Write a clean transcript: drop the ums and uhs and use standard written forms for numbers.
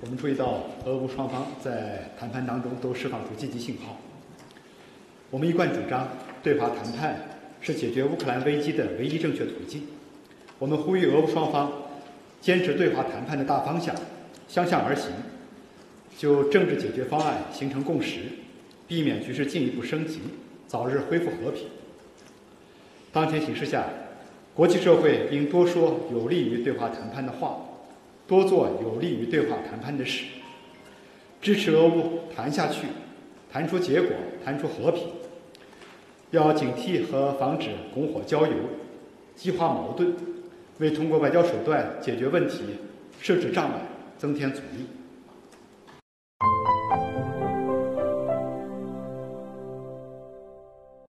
我们注意到俄乌双方在谈判当中都释放出积极信号。我们一贯主张，对话谈判是解决乌克兰危机的唯一正确途径。我们呼吁俄乌双方坚持对话谈判的大方向，相向而行，就政治解决方案形成共识，避免局势进一步升级，早日恢复和平。当前形势下，国际社会应多说有利于对话谈判的话，多做有利于对话谈判的事，支持俄乌谈下去，谈出结果，谈出和平。要警惕和防止拱火浇油，激化矛盾，为通过外交手段解决问题设置障碍，增添阻力。